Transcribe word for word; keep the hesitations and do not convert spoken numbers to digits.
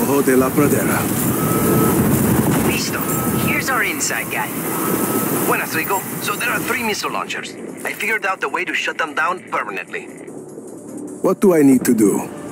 Ojo de la Pradera. Listo. Here's our inside guy. Buenas, Rico. So there are three missile launchers. I figured out the way to shut them down permanently. What do I need to do?